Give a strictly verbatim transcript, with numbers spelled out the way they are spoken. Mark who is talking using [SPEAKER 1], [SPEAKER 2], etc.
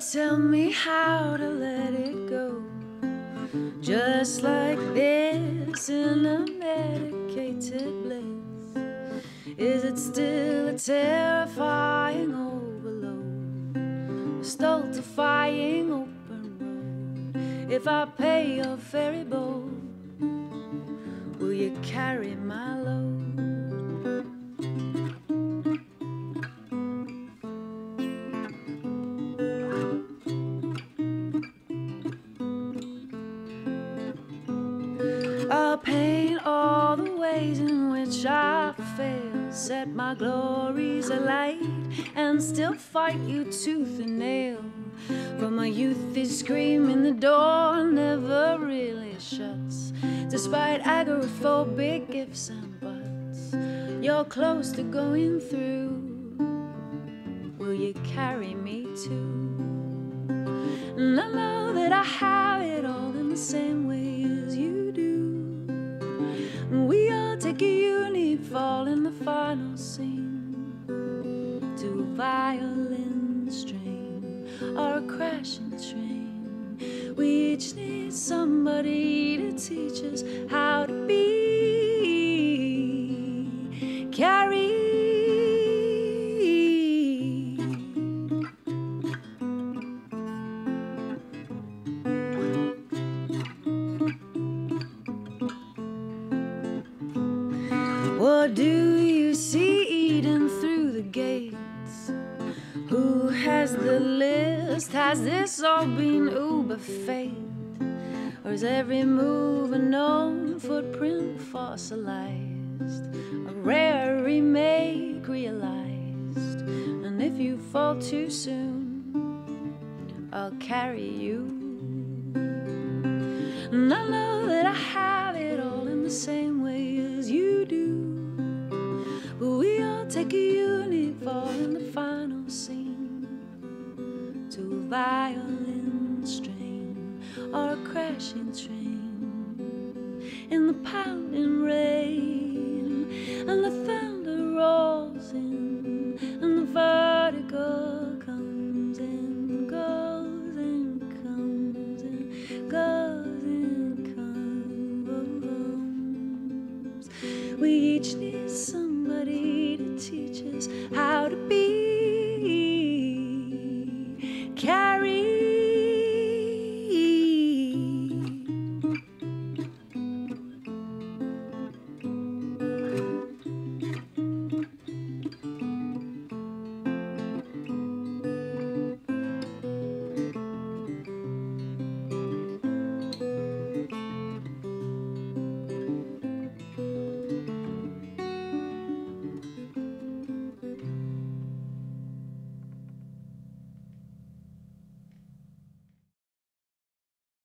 [SPEAKER 1] tell me how to let it go, just like this in a medicated bliss. Is it still a terrifying overload, a stultifying open road? If I pay your ferry boat, will you carry my load? I'll paint all the ways in which I fail, set my glories alight, and still fight you tooth and nail. But my youth is screaming, the door never really shuts, despite agoraphobic ifs and buts. You're close to going through, will you carry me too? And I know that I have it all in the same way as you do. We all take a unique fall in the final scene, to a violin strain or a crashing train. We each need somebody to teach us how to be carried. What do you see eating through the gates? Who has the list? Has this all been uber fate? Or is every move a known footprint fossilized, a rare remake realized? And if you fall too soon, I'll carry you. And I know that I have it all in the same way as you do. But we all take a unique fall in the final scene, to a violin strain or a crashing train, in the pounding rain, and the thunder rolls in, and the vertigo comes and goes and comes and goes and comes. We each need somebody to teach us how to be